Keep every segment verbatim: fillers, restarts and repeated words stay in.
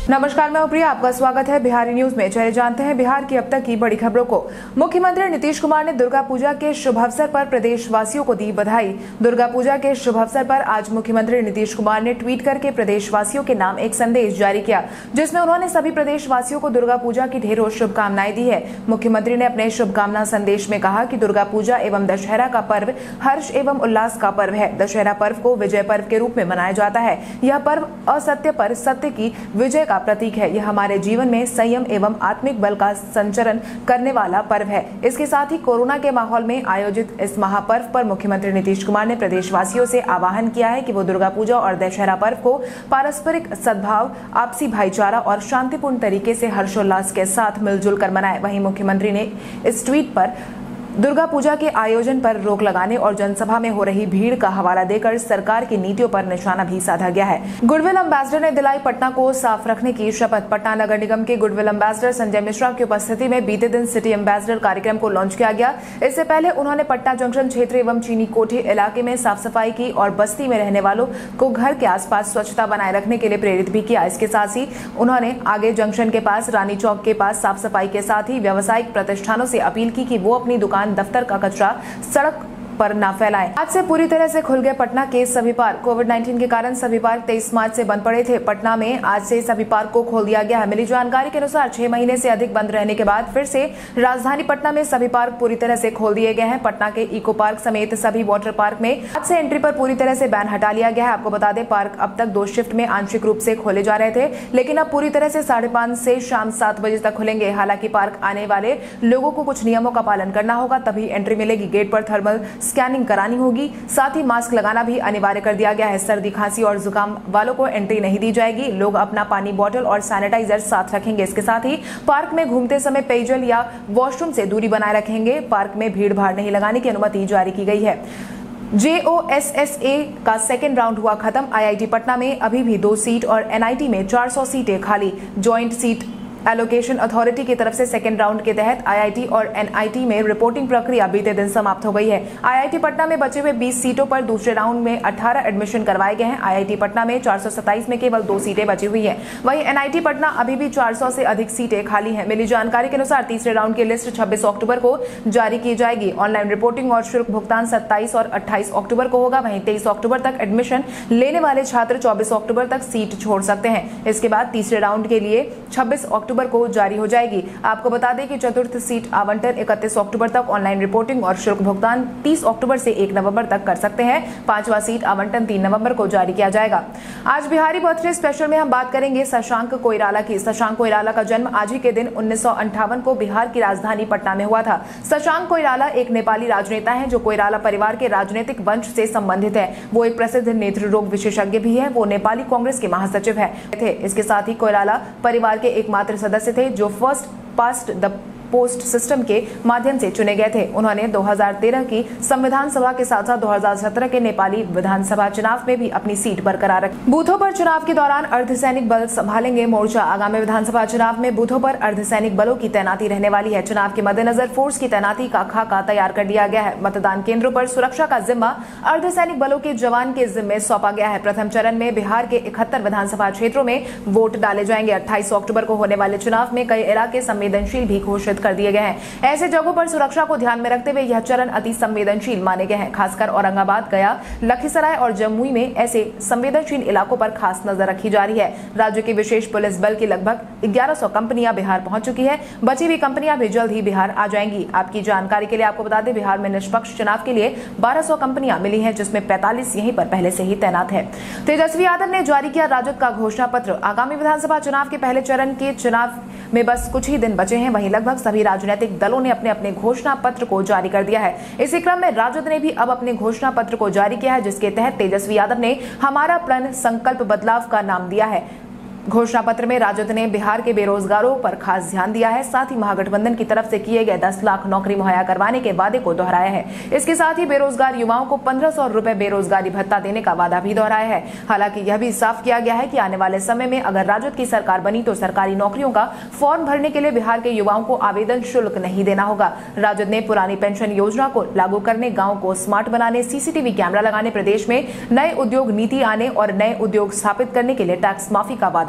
नमस्कार, मैं प्रिया, आपका स्वागत है बिहारी न्यूज में। चलिए जानते हैं बिहार की अब तक की बड़ी खबरों को। मुख्यमंत्री नीतीश कुमार ने दुर्गा पूजा के शुभ अवसर पर प्रदेशवासियों को दी बधाई। दुर्गा पूजा के शुभ अवसर पर आज मुख्यमंत्री नीतीश कुमार ने ट्वीट करके प्रदेशवासियों के नाम एक संदेश जारी किया, जिसमें उन्होंने सभी प्रदेशवासियों को दुर्गा पूजा की ढेरों शुभकामनाएं दी है। मुख्यमंत्री ने अपने शुभकामना संदेश में कहा कि दुर्गा पूजा एवं दशहरा का पर्व हर्ष एवं उल्लास का पर्व है। दशहरा पर्व को विजय पर्व के रूप में मनाया जाता है। यह पर्व असत्य पर सत्य की विजय का प्रतीक है। यह हमारे जीवन में संयम एवं आत्मिक बल का संचरण करने वाला पर्व है। इसके साथ ही कोरोना के माहौल में आयोजित इस महापर्व पर मुख्यमंत्री नीतीश कुमार ने प्रदेशवासियों से आह्वान किया है कि वो दुर्गा पूजा और दशहरा पर्व को पारस्परिक सद्भाव, आपसी भाईचारा और शांतिपूर्ण तरीके से हर्षोल्लास के साथ मिलजुल कर मनाएं। वहीं मुख्यमंत्री ने इस ट्वीट पर दुर्गा पूजा के आयोजन पर रोक लगाने और जनसभा में हो रही भीड़ का हवाला देकर सरकार की नीतियों पर निशाना भी साधा गया है। गुडविल एम्बेसडर ने दिलाई पटना को साफ रखने की शपथ। पटना नगर निगम के गुडविल एम्बेसडर संजय मिश्रा की उपस्थिति में बीते दिन सिटी एम्बेसडर कार्यक्रम को लॉन्च किया गया। इससे पहले उन्होंने पटना जंक्शन क्षेत्र एवं चीनी कोठी इलाके में साफ सफाई की और बस्ती में रहने वालों को घर के आसपास स्वच्छता बनाए रखने के लिए प्रेरित भी किया। इसके साथ ही उन्होंने आगे जंक्शन के पास रानी चौक के पास साफ सफाई के साथ ही व्यावसायिक प्रतिष्ठानों से अपील की कि वो अपनी दुकान, दफ्तर का कचरा सड़क पर ना फैलाएं। आज से पूरी तरह से खुल गए पटना के सभी पार्क। कोविड उन्नीस के कारण सभी पार्क तेईस मार्च से बंद पड़े थे। पटना में आज से सभी पार्क को खोल दिया गया है। मिली जानकारी के अनुसार छह महीने से अधिक बंद रहने के बाद फिर से राजधानी पटना में सभी पार्क पूरी तरह से खोल दिए गए हैं। पटना के इको पार्क समेत सभी वाटर पार्क में आज से एंट्री पर पूरी तरह से बैन हटा लिया गया है। आपको बता दें, पार्क अब तक दो शिफ्ट में आंशिक रूप से खोले जा रहे थे, लेकिन अब पूरी तरह से साढ़े पांच से शाम सात बजे तक खुलेंगे। हालांकि पार्क आने वाले लोगों को कुछ नियमों का पालन करना होगा, तभी एंट्री मिलेगी। गेट पर थर्मल स्कैनिंग करानी होगी। साथ ही मास्क लगाना भी अनिवार्य कर दिया गया है। सर्दी, खांसी और जुकाम वालों को एंट्री नहीं दी जाएगी। लोग अपना पानी बोतल और सैनिटाइजर साथ रखेंगे। इसके साथ ही पार्क में घूमते समय पेयजल या वॉशरूम से दूरी बनाए रखेंगे। पार्क में भीड़ भाड़ नहीं लगाने की अनुमति जारी की गई है। जे ओ एस एस ए का सेकेंड राउंड हुआ खत्म। आई आई टी पटना में अभी भी दो सीट और एन आई टी में चार सौ सीटें खाली। ज्वाइंट सीट एलोकेशन अथॉरिटी की तरफ से सेकेंड राउंड के तहत आई आई टी और एन आई टी में रिपोर्टिंग प्रक्रिया बीते दिन समाप्त हो गई है। आई आई टी पटना में बचे हुए बीस सीटों पर दूसरे राउंड में अठारह एडमिशन करवाए गए हैं। आई आई टी पटना में चार सौ सत्ताईस में केवल दो सीटें बची हुई है। वहीं एन आई टी पटना अभी भी चार सौ से अधिक सीटें खाली हैं। मिली जानकारी के अनुसार तीसरे राउंड की लिस्ट छब्बीस अक्टूबर को जारी की जाएगी। ऑनलाइन रिपोर्टिंग और शुल्क भुगतान सत्ताईस और अट्ठाईस अक्टूबर को होगा। वहीं तेईस अक्टूबर तक एडमिशन लेने वाले छात्र चौबीस अक्टूबर तक सीट छोड़ सकते हैं। इसके बाद तीसरे राउंड के लिए छब्बीस अक्टूबर को जारी हो जाएगी। आपको बता दें कि चतुर्थ सीट आवंटन इकतीस अक्टूबर तक, ऑनलाइन रिपोर्टिंग और शुल्क भुगतान तीस अक्टूबर से एक नवंबर तक कर सकते हैं। पांचवा सीट आवंटन तीन नवंबर को जारी किया जाएगा। आज बिहारी बर्थडे स्पेशल में हम बात करेंगे शशांक कोइराला की। शशांक कोइराला का जन्म आज ही के दिन उन्नीस सौ अंठावन को बिहार की राजधानी पटना में हुआ था। शशांक कोइराला एक नेपाली राजनेता है जो कोइराला परिवार के राजनीतिक वंश से संबंधित है। वो एक प्रसिद्ध नेत्र रोग विशेषज्ञ भी है। वो नेपाली कांग्रेस के महासचिव है थे। इसके साथ ही कोइराला परिवार के एकमात्र सदस्य थे जो first past the post system के माध्यम से चुने गए थे। उन्होंने दो हज़ार तेरह की संविधान सभा के साथ साथ दो हज़ार सत्रह के नेपाली विधानसभा चुनाव में भी अपनी सीट बरकरार रखी। बूथों पर चुनाव के दौरान अर्धसैनिक बल संभालेंगे मोर्चा। आगामी विधानसभा चुनाव में बूथों पर अर्धसैनिक बलों की तैनाती रहने वाली है। चुनाव के मद्देनजर फोर्स की तैनाती का खाका तैयार कर लिया गया है। मतदान केंद्रों पर सुरक्षा का जिम्मा अर्धसैनिक बलों के जवान के जिम्मे सौंपा गया है। प्रथम चरण में बिहार के इकहत्तर विधानसभा क्षेत्रों में वोट डाले जाएंगे। अट्ठाईस अक्टूबर को होने वाले चुनाव में कई इलाके संवेदनशील भी घोषित कर दिए गए हैं। ऐसे जगहों पर सुरक्षा को ध्यान में रखते हुए यह चरण अति संवेदनशील माने गए हैं। खासकर औरंगाबाद, गया, लखीसराय और जमुई में ऐसे संवेदनशील इलाकों पर खास नजर रखी जा रही है। राज्य की विशेष पुलिस बल की लगभग ग्यारह सौ कंपनियां बिहार पहुंच चुकी है। बची हुई कंपनियां भी जल्द ही बिहार आ जाएंगी। आपकी जानकारी के लिए आपको बता दें, बिहार में निष्पक्ष चुनाव के लिए बारह सौ कंपनियां मिली हैं, जिसमें पैंतालीस यहीं पर पहले से ही तैनात है। तेजस्वी यादव ने जारी किया राजद का घोषणा पत्र। आगामी विधानसभा चुनाव के पहले चरण के चुनाव में बस कुछ ही दिन बचे हैं। वहीं लगभग सभी राजनीतिक दलों ने अपने अपने घोषणा पत्र को जारी कर दिया है। इसी क्रम में राजद ने भी अब अपने घोषणा पत्र को जारी किया है, जिसके तहत तेजस्वी यादव ने हमारा प्रण संकल्प बदलाव का नाम दिया है। घोषणा पत्र में राजद ने बिहार के बेरोजगारों पर खास ध्यान दिया है। साथ ही महागठबंधन की तरफ से किए गए दस लाख नौकरी मुहैया करवाने के वादे को दोहराया है। इसके साथ ही बेरोजगार युवाओं को पंद्रह सौ रुपए बेरोजगारी भत्ता देने का वादा भी दोहराया है। हालांकि यह भी साफ किया गया है कि आने वाले समय में अगर राजद की सरकार बनी तो सरकारी नौकरियों का फॉर्म भरने के लिए बिहार के युवाओं को आवेदन शुल्क नहीं देना होगा। राजद ने पुरानी पेंशन योजना को लागू करने, गाँव को स्मार्ट बनाने, सीसीटीवी कैमरा लगाने, प्रदेश में नए उद्योग नीति आने और नए उद्योग स्थापित करने के लिए टैक्स माफी का वादा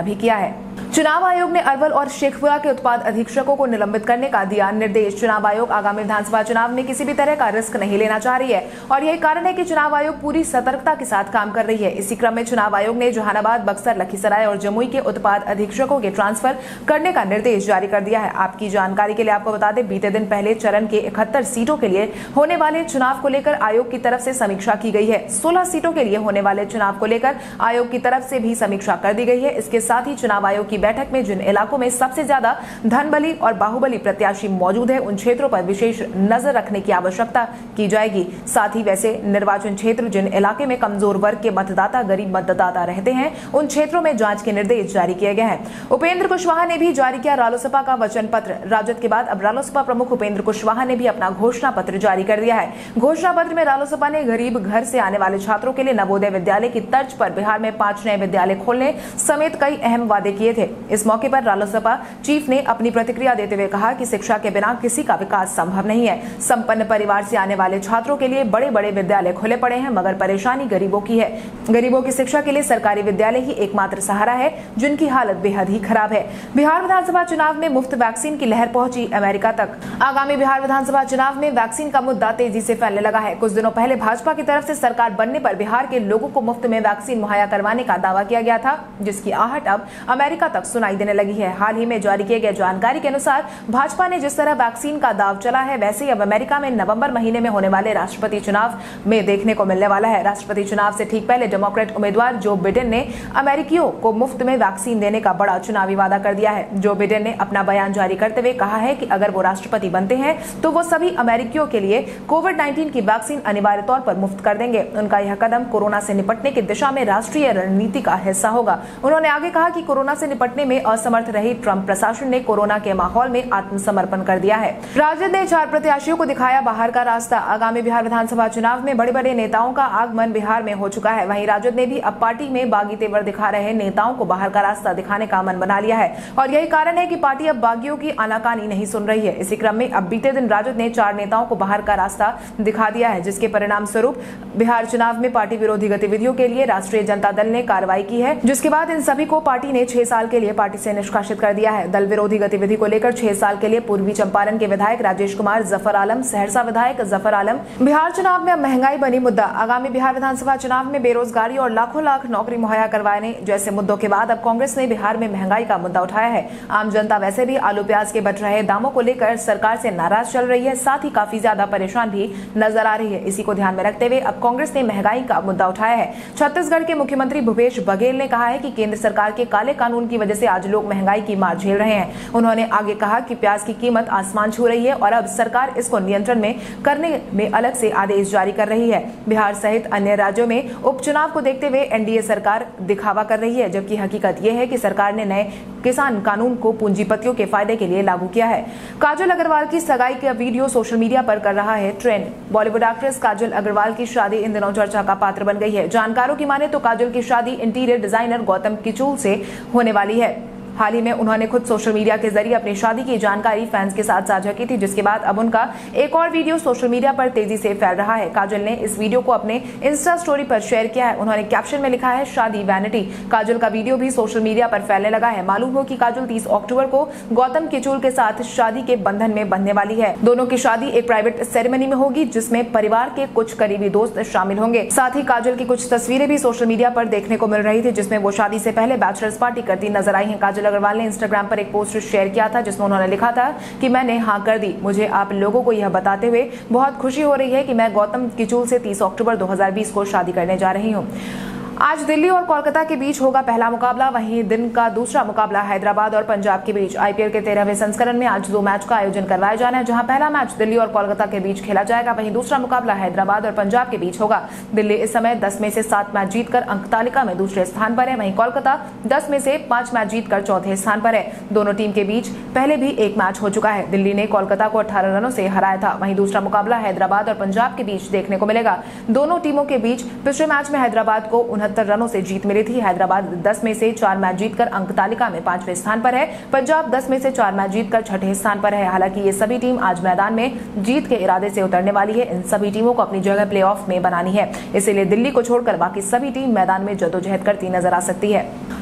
रवाना भी किया है। चुनाव आयोग ने अरवल और शेखपुरा के उत्पाद अधीक्षकों को निलंबित करने का दिया निर्देश। चुनाव आयोग आगामी विधानसभा चुनाव में किसी भी तरह का रिस्क नहीं लेना चाह रही है और यही कारण है कि चुनाव आयोग पूरी सतर्कता के साथ काम कर रही है। इसी क्रम में चुनाव आयोग ने जहानाबाद, बक्सर, लखीसराय और जमुई के उत्पाद अधीक्षकों के ट्रांसफर करने का निर्देश जारी कर दिया है। आपकी जानकारी के लिए आपको बता दें, बीते दिन पहले चरण के इकहत्तर सीटों के लिए होने वाले चुनाव को लेकर आयोग की तरफ से समीक्षा की गई है। सोलह सीटों के लिए होने वाले चुनाव को लेकर आयोग की तरफ से भी समीक्षा कर दी गई है। इसके साथ ही चुनाव आयोग की बैठक में जिन इलाकों में सबसे ज्यादा धनबली और बाहुबली प्रत्याशी मौजूद है, उन क्षेत्रों पर विशेष नजर रखने की आवश्यकता की जाएगी। साथ ही वैसे निर्वाचन क्षेत्र जिन इलाके में कमजोर वर्ग के मतदाता, गरीब मतदाता रहते हैं, उन क्षेत्रों में जांच के निर्देश जारी किए गए हैं। उपेंद्र कुशवाहा ने भी जारी किया रालोसपा का वचन पत्र। राजद के बाद अब रालोसपा प्रमुख उपेंद्र कुशवाहा ने भी अपना घोषणा पत्र जारी कर दिया है। घोषणा पत्र में रालोसपा ने गरीब घर से आने वाले छात्रों के लिए नवोदय विद्यालय की तर्ज पर बिहार में पांच नए विद्यालय खोलने समेत कई अहम वादे किए थे। इस मौके पर रालोसपा चीफ ने अपनी प्रतिक्रिया देते हुए कहा कि शिक्षा के बिना किसी का विकास संभव नहीं है। संपन्न परिवार से आने वाले छात्रों के लिए बड़े बड़े विद्यालय खुले पड़े हैं, मगर परेशानी गरीबों की है। गरीबों की शिक्षा के लिए सरकारी विद्यालय ही एकमात्र सहारा है, जिनकी हालत बेहद ही खराब है। बिहार विधानसभा चुनाव में मुफ्त वैक्सीन की लहर पहुंची अमेरिका तक। आगामी बिहार विधानसभा चुनाव में वैक्सीन का मुद्दा तेजी से फैलने लगा है। कुछ दिनों पहले भाजपा की तरफ से सरकार बनने पर बिहार के लोगों को मुफ्त में वैक्सीन मुहैया करवाने का दावा किया गया था, जिसकी आहट अब अमेरिका तक सुनाई देने लगी है। हाल ही में जारी किए गए जानकारी के अनुसार भाजपा ने जिस तरह वैक्सीन का दाव चला है, वैसे ही अब अमेरिका में नवंबर महीने में होने वाले राष्ट्रपति चुनाव में देखने को मिलने वाला है। राष्ट्रपति चुनाव से ठीक पहले डेमोक्रेट उम्मीदवार जो बिडेन ने अमेरिकियों को मुफ्त में वैक्सीन देने का बड़ा चुनावी वादा कर दिया है। जो बिडेन ने अपना बयान जारी करते हुए कहा है कि अगर वो राष्ट्रपति बनते हैं तो वो सभी अमेरिकियों के लिए कोविड नाइन्टीन की वैक्सीन अनिवार्य तौर पर मुफ्त कर देंगे। उनका यह कदम कोरोना से निपटने की दिशा में राष्ट्रीय रणनीति का हिस्सा होगा। उन्होंने आगे कहा कि कोरोना से निपटने में असमर्थ रही ट्रंप प्रशासन ने कोरोना के माहौल में आत्मसमर्पण कर दिया है। राजद ने चार प्रत्याशियों को दिखाया बाहर का रास्ता। आगामी बिहार विधानसभा चुनाव में बड़े बड़े नेताओं का आगमन बिहार में हो चुका है। वहीं राजद ने भी अब पार्टी में बागी तेवर दिखा रहे नेताओं को बाहर का रास्ता दिखाने का मन बना लिया है और यही कारण है कि पार्टी अब बागियों की आनाकानी नहीं सुन रही है। इसी क्रम में अब बीते दिन राजद ने चार नेताओं को बाहर का रास्ता दिखा दिया है, जिसके परिणाम स्वरूप बिहार चुनाव में पार्टी विरोधी गतिविधियों के लिए राष्ट्रीय जनता दल ने कार्रवाई की है, जिसके बाद इन सभी को पार्टी ने छह साल के लिए पार्टी से निष्कासित कर दिया है। दल विरोधी गतिविधि को लेकर छह साल के लिए पूर्वी चंपारण के विधायक राजेश कुमार, जफर आलम, सहरसा विधायक जफर आलम। बिहार चुनाव में अब महंगाई बनी मुद्दा। आगामी बिहार विधानसभा चुनाव में बेरोजगारी और लाखों लाख नौकरी मुहैया करवाने जैसे मुद्दों के बाद अब कांग्रेस ने बिहार में महंगाई का मुद्दा उठाया है। आम जनता वैसे भी आलू प्याज के बढ़ रहे दामों को लेकर सरकार से नाराज चल रही है, साथ ही काफी ज्यादा परेशान भी नजर आ रही है। इसी को ध्यान में रखते हुए अब कांग्रेस ने महंगाई का मुद्दा उठाया है। छत्तीसगढ़ के मुख्यमंत्री भूपेश बघेल ने कहा है कि केंद्र सरकार के काले कानून की वजह से आज लोग महंगाई की मार झेल रहे हैं। उन्होंने आगे कहा कि प्याज की कीमत आसमान छू रही है और अब सरकार इसको नियंत्रण में करने में अलग से आदेश जारी कर रही है। बिहार सहित अन्य राज्यों में उपचुनाव को देखते हुए एनडीए सरकार दिखावा कर रही है, जबकि हकीकत यह है कि सरकार ने नए किसान कानून को पूंजीपतियों के फायदे के लिए लागू किया है। काजल अग्रवाल की सगाई का वीडियो सोशल मीडिया पर कर रहा है trend. Bollywood actress Kajal Agarwal की शादी इन दिनों चर्चा का पात्र बन गई है। जानकारों की माने तो काजल की शादी इंटीरियर डिजाइनर गौतम किचूल से होने वाली है। हाल ही में उन्होंने खुद सोशल मीडिया के जरिए अपनी शादी की जानकारी फैंस के साथ साझा की थी, जिसके बाद अब उनका एक और वीडियो सोशल मीडिया पर तेजी से फैल रहा है। काजल ने इस वीडियो को अपने इंस्टा स्टोरी पर शेयर किया है। उन्होंने कैप्शन में लिखा है, शादी वैनिटी। काजल का वीडियो भी सोशल मीडिया पर फैलने लगा है। मालूम हो कि काजल तीस अक्टूबर को गौतम किचूल के साथ शादी के बंधन में बंधने वाली है। दोनों की शादी एक प्राइवेट सेरेमनी में होगी, जिसमें परिवार के कुछ करीबी दोस्त शामिल होंगे। साथ ही काजल की कुछ तस्वीरें भी सोशल मीडिया पर देखने को मिल रही थी, जिसमें वो शादी से पहले बैचलर्स पार्टी करती नजर आई है। काजल अग्रवाल ने इंस्टाग्राम पर एक पोस्ट शेयर किया था, जिसमें उन्होंने लिखा था कि मैंने हाँ कर दी। मुझे आप लोगों को यह बताते हुए बहुत खुशी हो रही है कि मैं गौतम किचूल से तीस अक्टूबर दो हज़ार बीस को शादी करने जा रही हूँ। आज दिल्ली और कोलकाता के बीच होगा पहला मुकाबला। वहीं दिन का दूसरा मुकाबला हैदराबाद और पंजाब के बीच। आईपीएल के तेरहवें संस्करण में आज दो मैच का आयोजन करवाया जाना है, जहां पहला मैच दिल्ली और कोलकाता के बीच खेला जाएगा। वहीं दूसरा मुकाबला हैदराबाद और पंजाब के बीच होगा। दिल्ली इस समय दस में से सात मैच जीतकर अंक तालिका में दूसरे स्थान पर है। वहीं कोलकाता दस में से पांच मैच जीतकर चौथे स्थान पर है। दोनों टीम के बीच पहले भी एक मैच हो चुका है। दिल्ली ने कोलकाता को अठारह रनों से हराया था। वहीं दूसरा मुकाबला हैदराबाद और पंजाब के बीच देखने को मिलेगा। दोनों टीमों के बीच पिछले मैच में हैदराबाद को उनहत्तर रनों से जीत मिली थी। हैदराबाद दस में से चार मैच जीतकर अंक तालिका में पांचवें स्थान पर है। पंजाब दस में से चार मैच जीतकर छठे स्थान पर है। हालांकि ये सभी टीम आज मैदान में जीत के इरादे से उतरने वाली है। इन सभी टीमों को अपनी जगह प्लेऑफ में बनानी है, इसीलिए दिल्ली को छोड़कर बाकी सभी टीम मैदान में जद्दोजहद करती नजर आ सकती है।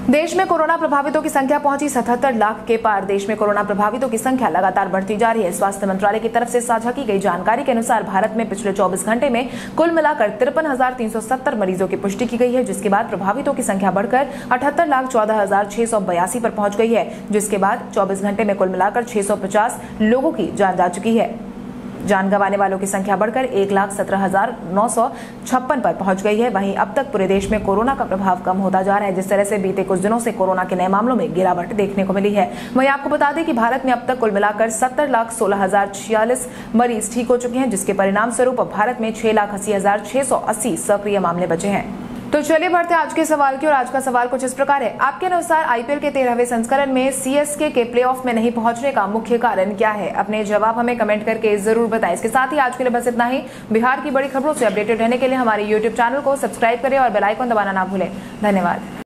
देश में कोरोना प्रभावितों की संख्या पहुंची सतहत्तर लाख के पार। देश में कोरोना प्रभावितों की संख्या लगातार बढ़ती जा रही है। स्वास्थ्य मंत्रालय की तरफ से साझा की गई जानकारी के अनुसार भारत में पिछले चौबीस घंटे में कुल मिलाकर तिरपन हजार तीन सौ सत्तर मरीजों की पुष्टि की गई है, जिसके बाद प्रभावितों की संख्या बढ़कर अठहत्तर लाख चौदह हजार छह सौ बयासी पर पहुंच गई है, जिसके बाद चौबीस घंटे में कुल मिलाकर छह सौ पचास लोगों की जान जा चुकी है। जान गंवाने वालों की संख्या बढ़कर एक लाख सत्रह हजार नौ सौ छप्पन पर पहुंच गई है। वहीं अब तक पूरे देश में कोरोना का प्रभाव कम होता जा रहा है। जिस तरह से बीते कुछ दिनों से कोरोना के नए मामलों में गिरावट देखने को मिली है, वहीं आपको बता दें कि भारत में अब तक कुल मिलाकर सत्तर लाख सोलह हजार छियालीस मरीज ठीक हो चुके हैं, जिसके परिणाम स्वरूप भारत में छह लाख अस्सी हजार छह सौ अस्सी सक्रिय मामले बचे हैं। तो चलिए बढ़ते हैं आज के सवाल की, और आज का सवाल कुछ इस प्रकार है। आपके अनुसार आईपीएल के तेरहवें संस्करण में सीएसके के प्लेऑफ में नहीं पहुंचने का मुख्य कारण क्या है? अपने जवाब हमें कमेंट करके जरूर बताएं। इसके साथ ही आज के लिए बस इतना ही। बिहार की बड़ी खबरों से अपडेटेड रहने के लिए हमारे यूट्यूब चैनल को सब्सक्राइब करें और बेल आइकन दबाना ना भूलें। धन्यवाद।